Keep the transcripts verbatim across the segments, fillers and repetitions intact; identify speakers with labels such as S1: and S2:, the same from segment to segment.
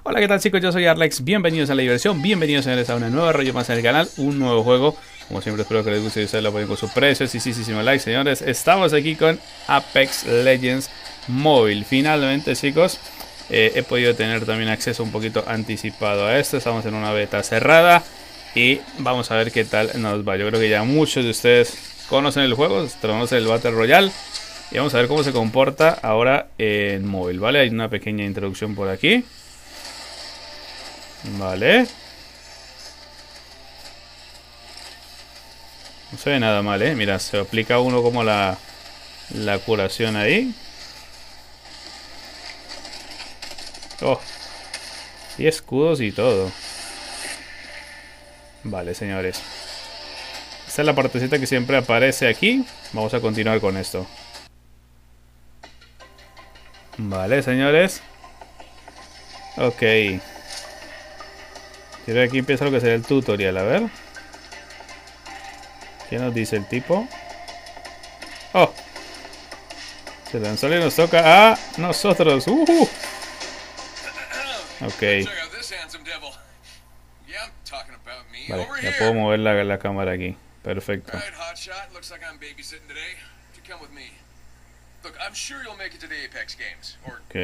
S1: Hola, ¿qué tal chicos? Yo soy Arlex, bienvenidos a la diversión, bienvenidos señores a una nueva rollo más en el canal, un nuevo juego. Como siempre espero que les guste y ustedes lo apoyen con sus precios y sí, sí, sí, me like señores. Estamos aquí con Apex Legends Mobile. Finalmente chicos, eh, he podido tener también acceso un poquito anticipado a esto. Estamos en una beta cerrada y vamos a ver qué tal nos va. Yo creo que ya muchos de ustedes conocen el juego, conocen el Battle Royale. Y vamos a ver cómo se comporta ahora en móvil, ¿vale? Hay una pequeña introducción por aquí. Vale. No se ve nada mal, ¿eh? Mira, se aplica uno como la, la curación ahí. Oh. Y escudos y todo. Vale, señores. Esta es la partecita que siempre aparece aquí. Vamos a continuar con esto. Vale, señores. Ok. Creo que aquí empieza lo que será el tutorial, a ver. ¿Qué nos dice el tipo? Oh. Se lanzó y nos toca a nosotros. Uh-huh. Ok. Vale, ya puedo mover la, la cámara aquí. Perfecto. Ok.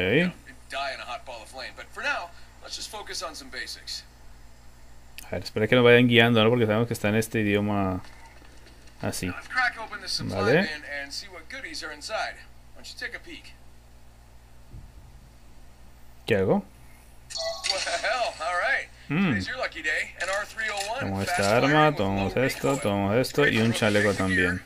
S1: A ver, espera que nos vayan guiando, ¿no? Porque sabemos que está en este idioma así. Vale. ¿Qué hago? Mm. Tomamos esta arma, tomamos esto, tomamos esto y un chaleco también.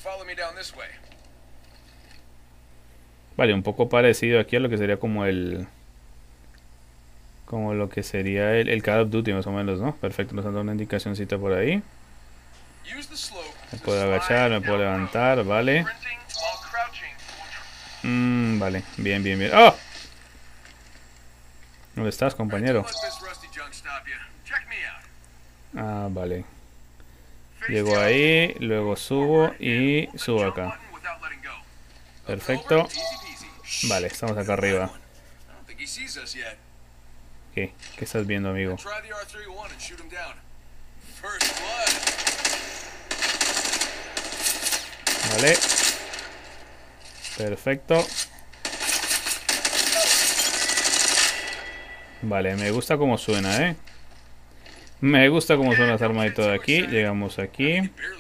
S1: Vale, un poco parecido aquí a lo que sería como el... Como lo que sería el, el Call of Duty más o menos, ¿no? Perfecto, nos han dado una indicacióncita por ahí. Me puedo agachar, me puedo levantar, vale. Mm, vale, bien, bien, bien. ¡Oh! ¿Dónde estás, compañero? Ah, vale. Llego ahí, luego subo y subo acá. Perfecto. Vale, estamos acá arriba. ¿Qué? ¿Qué estás viendo, amigo? Vale. Perfecto. Vale, me gusta cómo suena, ¿eh? Me gusta cómo suena las armas y todo aquí. Llegamos aquí.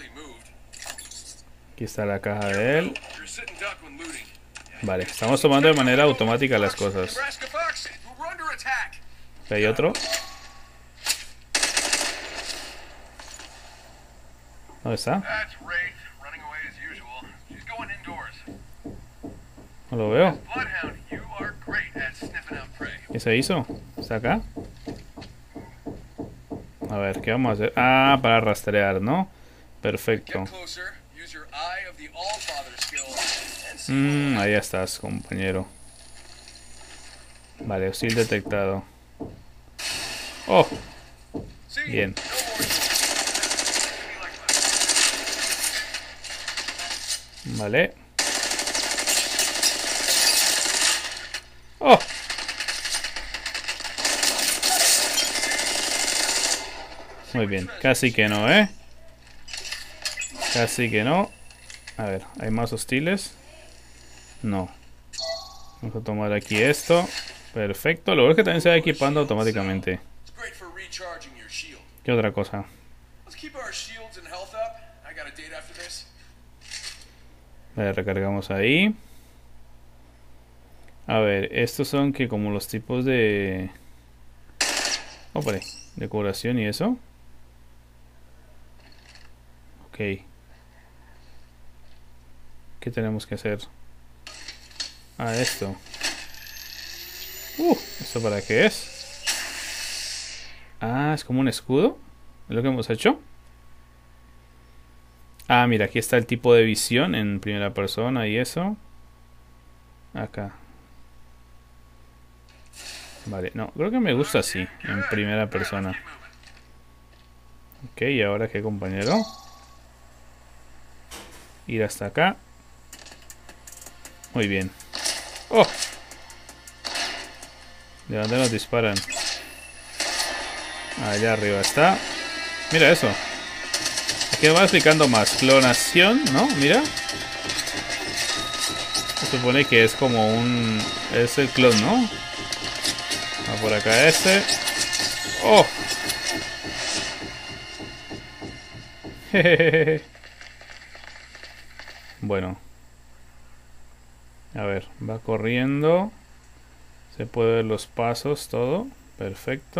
S1: Aquí está la caja de él. Vale, estamos tomando de manera automática las cosas. ¿Hay otro? ¿Dónde está? No lo veo. ¿Qué se hizo? ¿Está acá? A ver, ¿qué vamos a hacer? Ah, para rastrear, ¿no? Perfecto. Mm, ahí estás, compañero. Vale, hostil detectado. Oh. Bien. Vale. Oh. Muy bien, casi que no, ¿eh? Casi que no. A ver, ¿hay más hostiles? No. Vamos a tomar aquí esto. Perfecto, lo bueno es que también se va equipando automáticamente. ¿Qué otra cosa? Vale, recargamos ahí. A ver, estos son que como los tipos de... Oh, por ahí. Decoración y eso. Ok. ¿Qué tenemos que hacer? Ah, esto. Uh, ¿esto para qué es? Ah, es como un escudo. ¿Es lo que hemos hecho? Ah, mira, aquí está el tipo de visión en primera persona y eso. Acá. Vale, no, creo que me gusta así, en primera persona. Ok, ¿y ahora qué, compañero? Ir hasta acá. Muy bien. ¡Oh! ¿De dónde nos disparan? Allá arriba está. Mira eso. Aquí va explicando más. Clonación, ¿no? Mira. Se supone que es como un... Es el clon, ¿no? Va por acá este. ¡Oh! Jejeje. Bueno. A ver, va corriendo. Se puede ver los pasos, todo. Perfecto.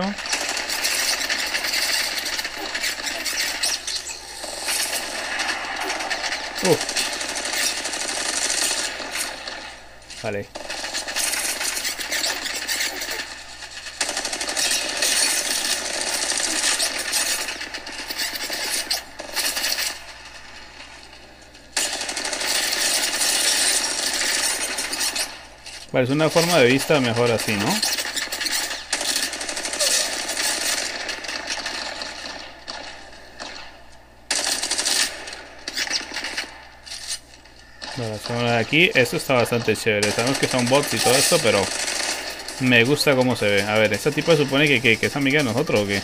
S1: Uh. Vale. Vale, es una forma de vista mejor así, ¿no? Vale, hacemos de aquí. Esto está bastante chévere. Sabemos que son bots y todo esto, pero me gusta cómo se ve. A ver, ¿esta tipa supone que, que, que es amiga de nosotros o qué?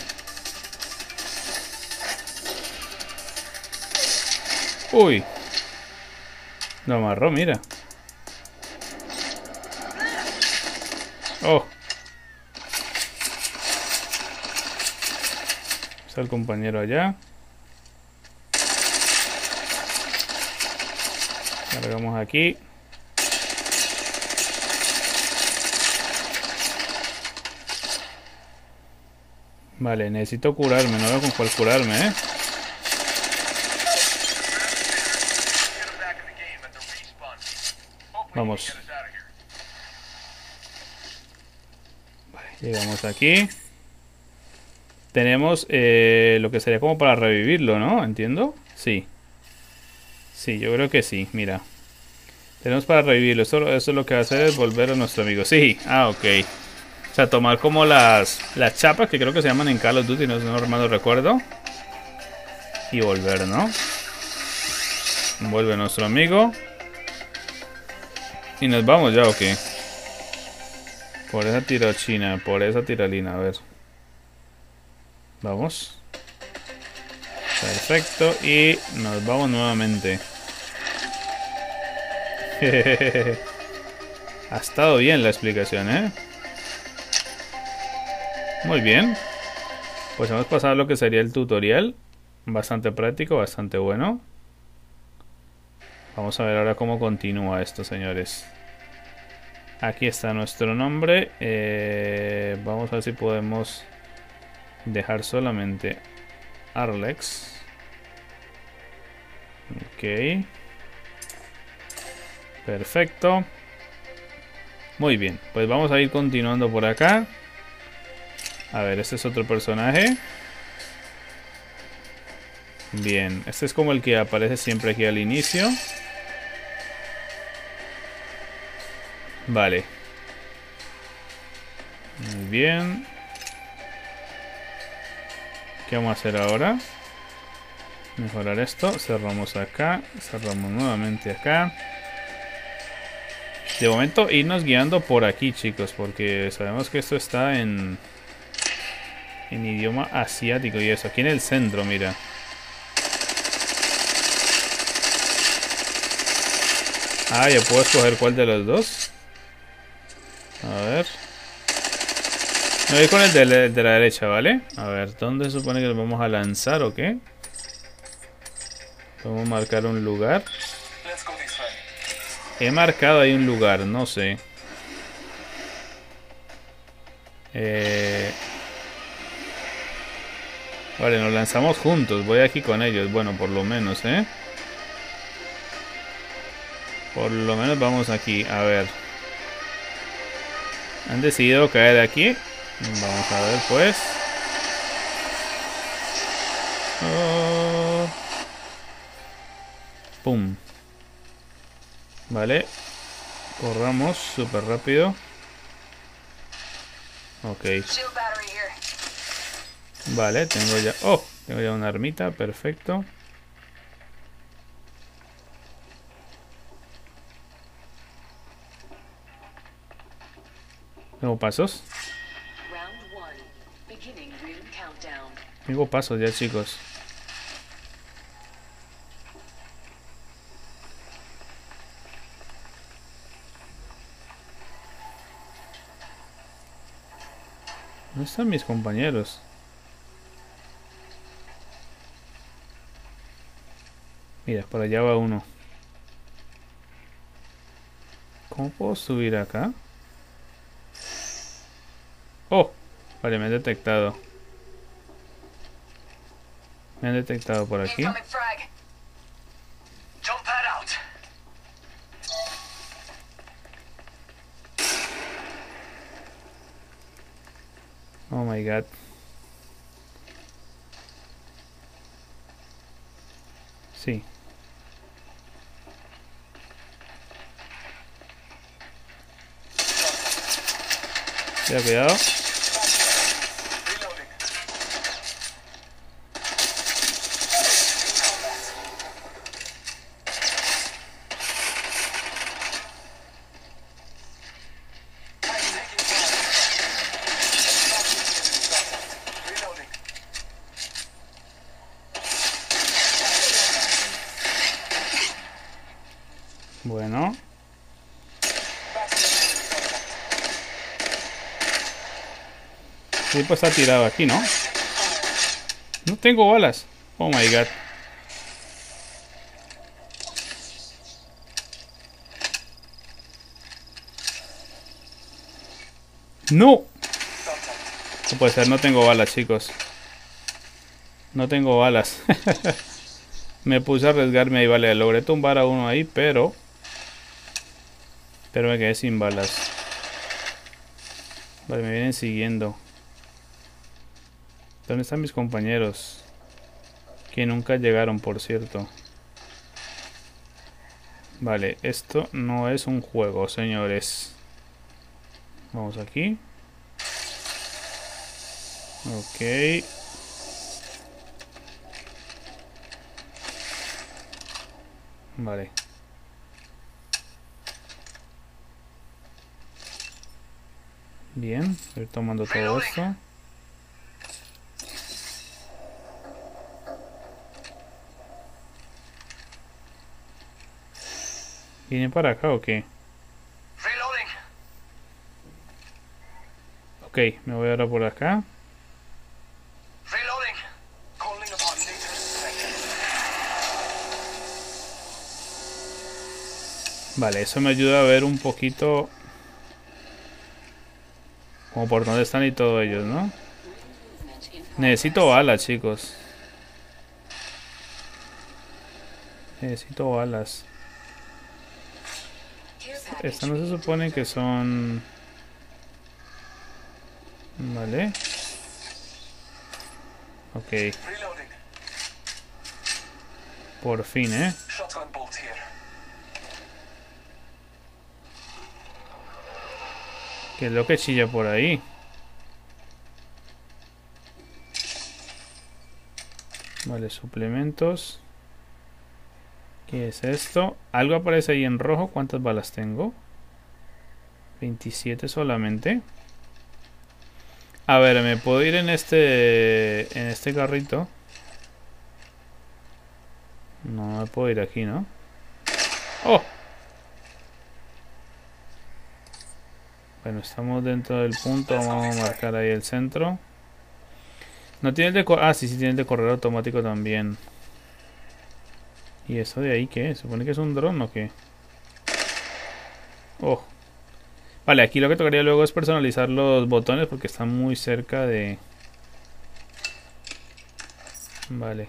S1: Uy. Lo amarró, mira. Oh. Está el compañero allá. Cargamos aquí. Vale, necesito curarme. No veo con cuál curarme, ¿eh? Vamos. Vale, llegamos aquí. Tenemos eh, lo que sería como para revivirlo, ¿no? ¿Entiendo? Sí. Sí, yo creo que sí, mira. Tenemos para revivirlo. Esto, esto lo que va a hacer es volver a nuestro amigo. Sí, ah, ok. O sea, tomar como las, las chapas que creo que se llaman en Call of Duty, no, no mal recuerdo. Y volver, ¿no? Vuelve nuestro amigo. Y nos vamos ya, ¿o qué? Por esa tirochina, por esa tiralina, a ver. Vamos. Perfecto, y nos vamos nuevamente. Ha estado bien la explicación, ¿eh? Muy bien. Pues hemos pasado lo que sería el tutorial. Bastante práctico, bastante bueno. Vamos a ver ahora cómo continúa esto, señores. Aquí está nuestro nombre. Eh, vamos a ver si podemos dejar solamente Arlex. Ok. Perfecto. Muy bien, pues vamos a ir continuando por acá. A ver, este es otro personaje. Bien, este es como el que aparece siempre aquí al inicio. Vale. Muy bien. ¿Qué vamos a hacer ahora? Mejorar esto. Cerramos acá. Cerramos nuevamente acá. De momento irnos guiando por aquí, chicos, porque sabemos que esto está en en idioma asiático y eso. Aquí en el centro, mira. Ah, ya puedo escoger cuál de los dos. A ver. Me voy con el de la, de la derecha, ¿vale? A ver, ¿dónde se supone que lo vamos a lanzar o qué? Podemos marcar un lugar. He marcado ahí un lugar, no sé. Eh... Vale, nos lanzamos juntos. Voy aquí con ellos. Bueno, por lo menos, ¿eh? Por lo menos vamos aquí. A ver. Han decidido caer aquí. Vamos a ver, pues. Oh. Pum. Vale. Corramos súper rápido. Ok. Vale, tengo ya... Oh, tengo ya una armita, perfecto. Tengo pasos. Tengo pasos ya, chicos. ¿Dónde están mis compañeros? Mira, por allá va uno. ¿Cómo puedo subir acá? Oh, vale, me han detectado. Me han detectado por aquí. Oh my god. Sí. Ya, cuidado. Bueno. El tipo está tirado aquí, ¿no? No tengo balas. Oh my god. No. No puede ser, no tengo balas, chicos. No tengo balas. Me puse a arriesgarme ahí, vale. Logré tumbar a uno ahí, pero... Pero me quedé sin balas. Vale, me vienen siguiendo. ¿Dónde están mis compañeros? Que nunca llegaron, por cierto. Vale, esto no es un juego, señores. Vamos aquí. Ok. Vale. Bien, estoy tomando todo esto. ¿Vienen para acá o qué? Ok, me voy ahora por acá. Vale, eso me ayuda a ver un poquito como por dónde están y todo ellos, ¿no? Necesito balas, chicos. Necesito balas. Estas no se supone que son... Vale. Ok. Por fin, ¿eh? ¿Qué es lo que chilla por ahí? Vale, suplementos. ¿Qué es esto? Algo aparece ahí en rojo. ¿Cuántas balas tengo? veintisiete solamente. A ver, me puedo ir en este en este carrito. No me puedo ir aquí, ¿no? ¡Oh! Bueno, estamos dentro del punto. Vamos a marcar ahí el centro. No tiene el de correr. Ah, sí, sí tiene el de correr automático también. ¿Y eso de ahí qué es? ¿Se supone que es un dron o qué? Oh. Vale, aquí lo que tocaría luego es personalizar los botones porque están muy cerca de... Vale.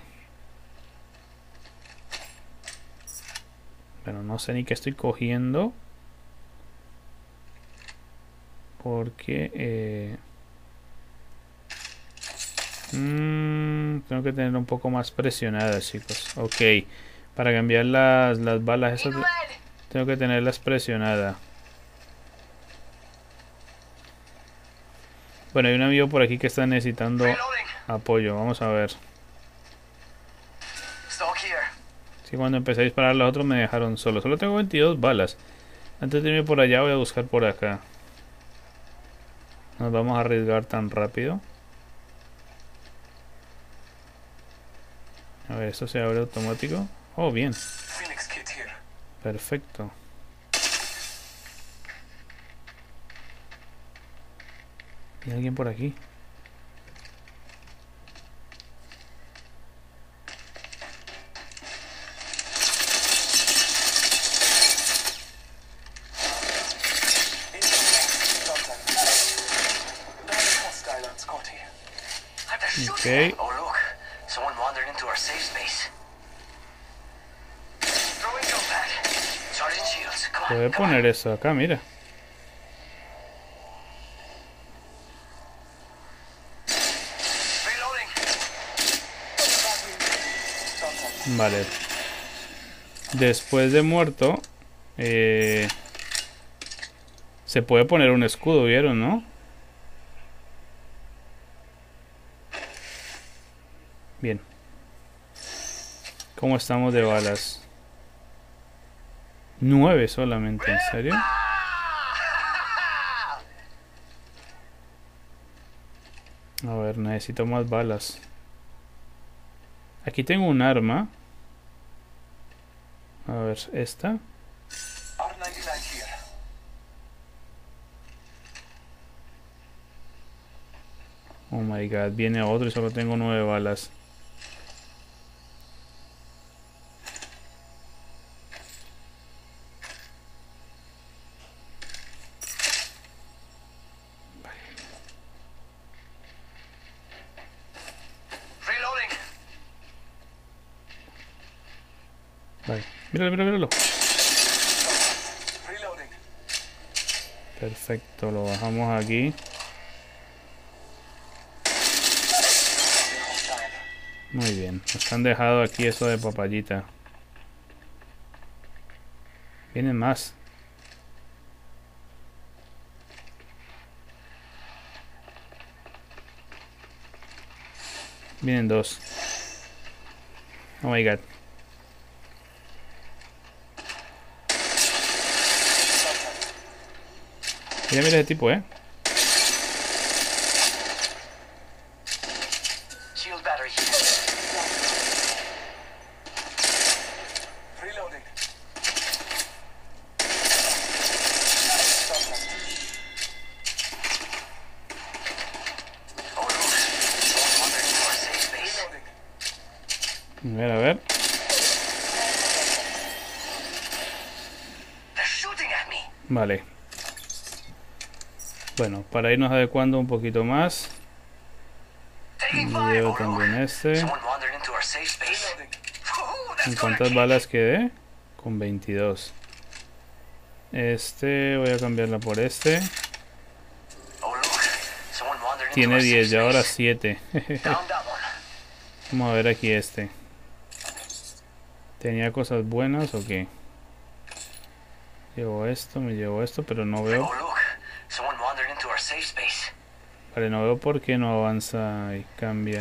S1: Bueno, no sé ni qué estoy cogiendo. Porque... Eh... Mm, tengo que tener un poco más presionada, chicos. Ok. Para cambiar las, las balas esas... Tengo que tenerlas presionadas. Bueno, hay un amigo por aquí que está necesitando apoyo. Vamos a ver. Sí, cuando empecé a disparar a los otros me dejaron solo. Solo tengo veintidós balas. Antes de irme por allá voy a buscar por acá. Nos vamos a arriesgar tan rápido. A ver, esto se abre automático. Oh, bien. Perfecto. ¿Hay alguien por aquí? Ok. Puede poner eso acá, mira. Vale. Después de muerto, eh, se puede poner un escudo, ¿vieron, no? Bien. ¿Cómo estamos de balas? Nueve solamente, ¿en serio? A ver, necesito más balas. Aquí tengo un arma. A ver, esta. Oh my god, viene otro y solo tengo nueve balas. Vale, míralo, míralo, míralo. Perfecto, lo bajamos aquí. Muy bien, nos han dejado aquí eso de papayita. Vienen más. Vienen dos. Oh my god. Mira, mira ese tipo, eh. A ver, a ver. Vale. Bueno, para irnos adecuando un poquito más. Me llevo también este. ¿En cuántas balas quedé? Con veintidós. Este voy a cambiarla por este. Tiene diez y ahora siete. Vamos a ver aquí este. ¿Tenía cosas buenas o qué? Llevo esto, me llevo esto, pero no veo. Vale, no veo por qué no avanza y cambia.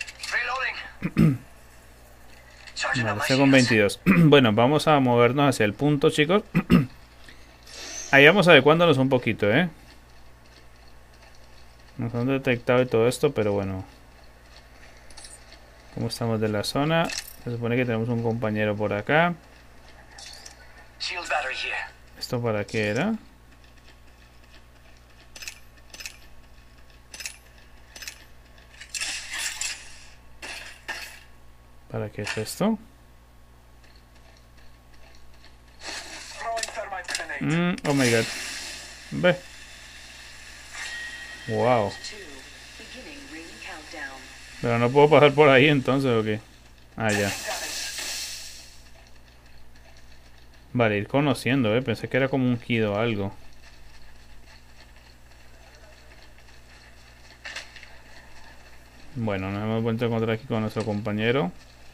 S1: Vale, estoy con veintidós. Bueno, vamos a movernos hacia el punto, chicos. Ahí vamos adecuándonos un poquito, ¿eh? Nos han detectado y todo esto, pero bueno. ¿Cómo estamos de la zona? Se supone que tenemos un compañero por acá. ¿Esto para qué era? ¿Para qué es esto? Mm, oh my god. Ve. Wow. Pero no puedo pasar por ahí entonces, ¿o qué? Ah, ya. Vale, ir conociendo, eh. Pensé que era como un kid o algo. Bueno, nos hemos vuelto a encontrar aquí con nuestro compañero.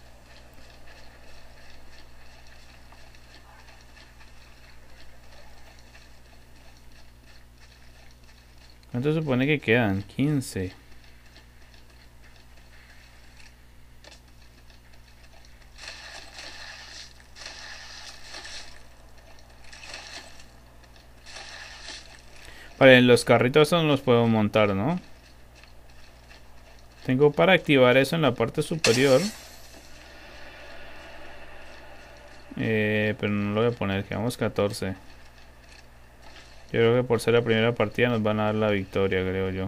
S1: ¿Cuánto se supone que quedan? quince. Vale, los carritos estos no los puedo montar, ¿no? Tengo para activar eso en la parte superior. Eh, pero no lo voy a poner, quedamos catorce. Yo creo que por ser la primera partida nos van a dar la victoria, creo yo.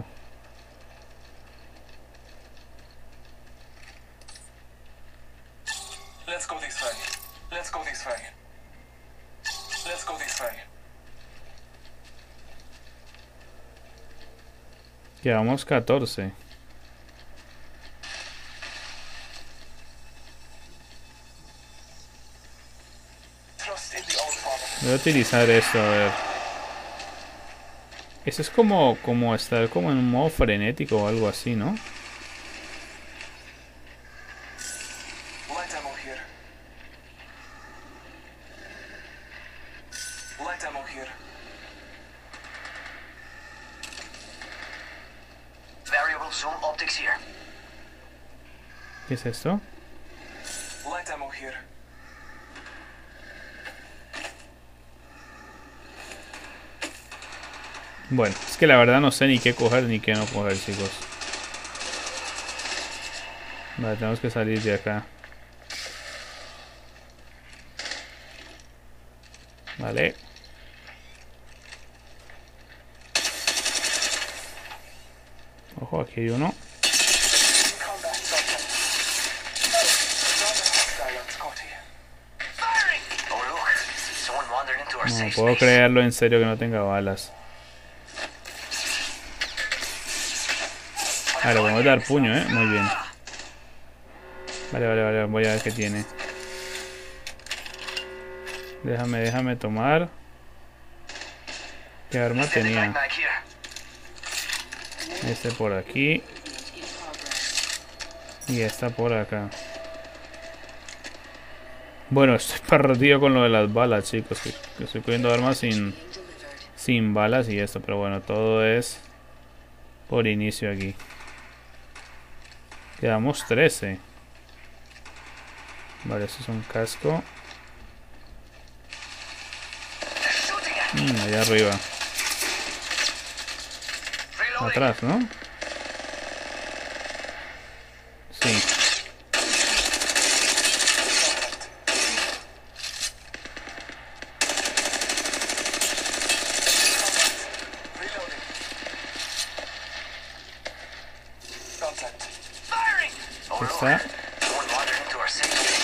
S2: Let's go this way. Let's go this way. Let's go this way.
S1: Quedamos catorce.
S2: Trust in the old father.
S1: Voy a utilizar esto, a ver. Eso es como, como estar como en un modo frenético o algo así, ¿no?
S2: Light ammo here. Light ammo here.
S3: Variable zoom optics here.
S1: ¿Qué es esto?
S2: Light ammo here.
S1: Bueno, es que la verdad no sé ni qué coger ni qué no coger, chicos. Vale, tenemos que salir de acá. Vale. Ojo, aquí hay uno.
S2: In combat, Doctor. Silence, Scotty.
S3: Firing! Oh look, someone wandered into our
S1: No
S3: safe
S1: puedo
S3: space.
S1: creerlo en serio que no tenga balas. Vale, le podemos dar puño, eh. Muy bien. Vale, vale, vale. Voy a ver qué tiene. Déjame, déjame tomar. ¿Qué arma
S3: Sending light
S1: tenía?
S3: mag here.
S1: Este por aquí. Y esta por acá. Bueno, estoy perdido con lo de las balas, chicos. Que, que estoy cogiendo armas sin, sin balas y esto. Pero bueno, todo es por inicio aquí. Quedamos trece. Vale, eso es un casco.
S3: They're shooting at me.
S1: Mm, allá arriba.
S3: Reloading.
S1: Atrás, ¿no? Sí.
S2: Reloading. Contact.
S3: Firing! Oh look,
S1: Está.
S3: someone wandered into our safe space.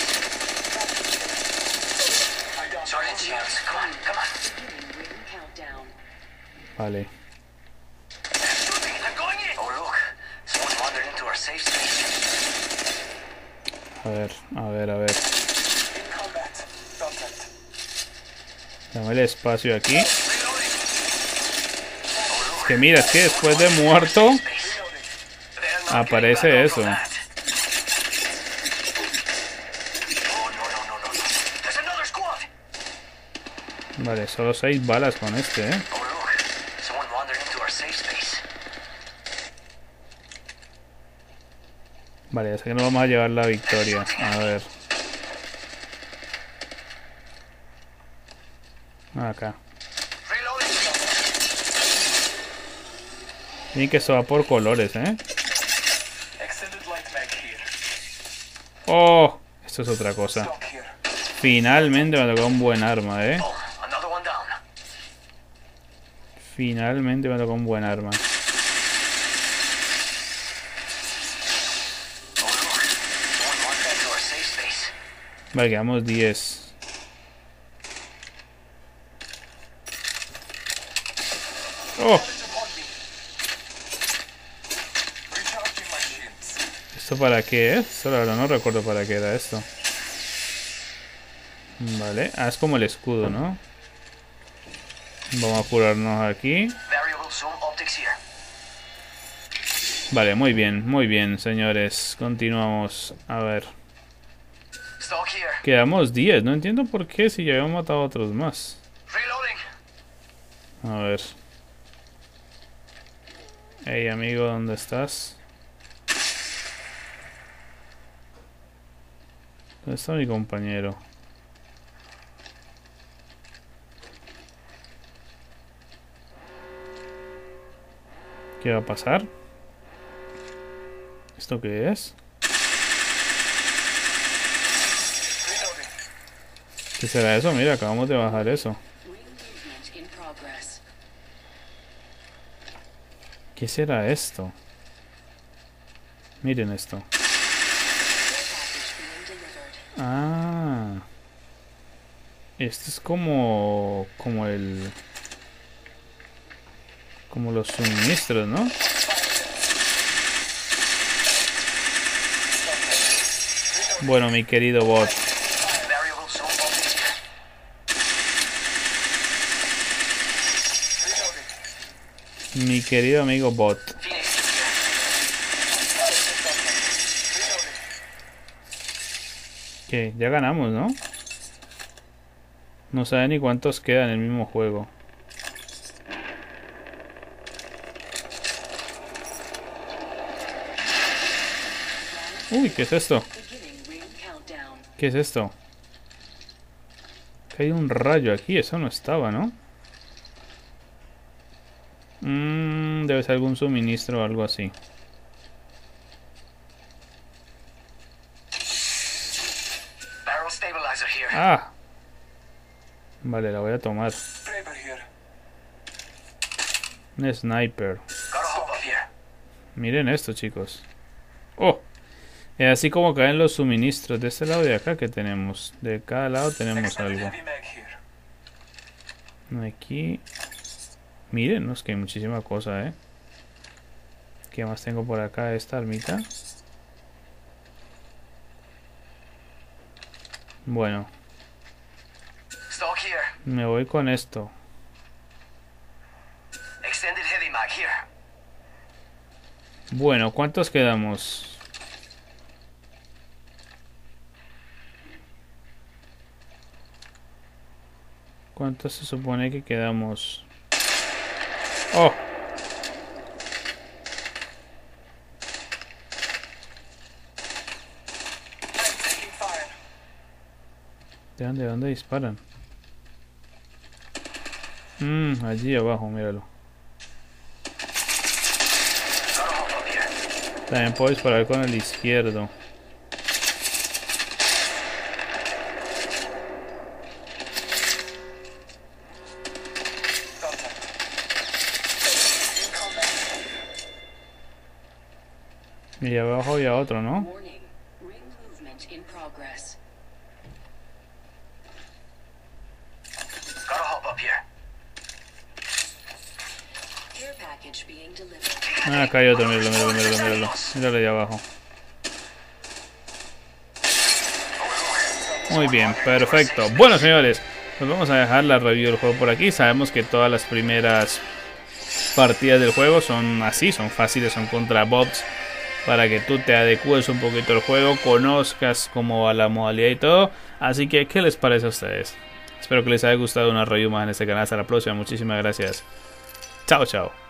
S2: I got
S3: Sergeant Shields, come on, come on.
S4: Ring countdown.
S1: Vale.
S3: They're shooting. I'm going in. Oh look, someone wandered into our safe space.
S1: A ver, a ver, a ver.
S2: in combat. Contact.
S1: Dame el espacio aquí.
S3: Reloading.
S1: Es que mira, es que después de muerto
S2: Reloading.
S3: They're not
S1: aparece
S3: getting back
S1: eso.
S3: up from that. Oh no, no, no, no, no. There's another squad.
S1: Vale, solo seis balas con este, eh.
S3: Oh look, someone wandered into our safe space.
S1: Vale, ya sé que nos vamos a llevar la victoria. A ver. Acá.
S3: Reloading.
S1: Miren que esto va por colores, eh.
S2: Extended light mag here.
S1: Oh, esto es otra cosa.
S2: Stock here.
S1: Finalmente me tocó un buen arma, eh.
S3: Oh, another one down.
S1: Finalmente me tocó un buen arma.
S3: Oh look, someone wandered into our safe space.
S1: Vale, quedamos diez. Oh,
S2: Knowledge upon me. Recharging my shields.
S1: ¿esto para qué es? Esto la verdad no recuerdo para qué era esto. Vale, ah, es como el escudo, ¿no? Vamos a curarnos aquí.
S3: Variable zoom optics here.
S1: Vale, muy bien, muy bien, señores. Continuamos. A ver.
S3: Stock here.
S1: Quedamos diez. No entiendo por qué si ya habíamos matado a otros más.
S3: Reloading.
S1: A ver. Hey, amigo, ¿dónde estás? ¿Dónde está mi compañero? ¿Qué va a pasar? ¿Esto qué es?
S2: Reloading.
S1: ¿Qué será eso? Mira, acabamos de bajar eso.
S4: Ring movement in progress.
S1: ¿Qué será esto? Miren esto.
S4: Care package being delivered.
S1: Ah. Esto es como... Como el... Como los suministros, ¿no? Bueno, mi querido bot.
S3: Variable zone voltage here.
S1: Mi querido amigo bot.
S3: Phoenix here.
S1: Que ya ganamos, ¿no? No sabe ni cuántos quedan en el mismo juego. Uy, ¿qué es esto?
S4: Beginning ring countdown.
S1: ¿Qué es esto? Que hay un rayo aquí, eso no estaba, ¿no? Mmm, debe ser algún suministro o algo así.
S3: Barrel stabilizer here.
S1: ¡Ah! Vale, la voy a tomar.
S2: Draper here.
S1: Un sniper.
S3: Gotta hop up here.
S1: Miren esto, chicos. ¡Oh! Es así como caen los suministros. De este lado de acá que tenemos. De cada lado tenemos
S2: Extended
S1: algo.
S2: heavy mag here.
S1: Aquí. Miren, no es que hay muchísima cosa, ¿eh? ¿Qué más tengo por acá? Esta armita. Bueno,
S3: Stock here.
S1: me voy con esto.
S3: Extended heavy mag here.
S1: Bueno, ¿cuántos quedamos? ¿Cuántos se supone que quedamos? ¡Oh!
S2: I'm taking fire.
S1: ¿De dónde, de dónde disparan? Mmm, allí abajo, míralo.
S3: Gotta hop up here.
S1: También puedo disparar con el izquierdo.
S2: Contact.
S1: Y abajo había otro, ¿no?
S4: Warning. Ring movement in progress.
S3: Gotta hop up here.
S4: Care package being delivered.
S1: Ah, acá hay otro, míralo, míralo, míralo, míralo. Míralo ahí abajo. Muy bien, perfecto. Bueno, señores, pues vamos a dejar la review del juego por aquí. Sabemos que todas las primeras partidas del juego son así, son fáciles, son contra bots, para que tú te adecues un poquito al juego, conozcas cómo va la modalidad y todo. Así que, ¿qué les parece a ustedes? Espero que les haya gustado una review más en este canal. Hasta la próxima, muchísimas gracias. Chao, chao.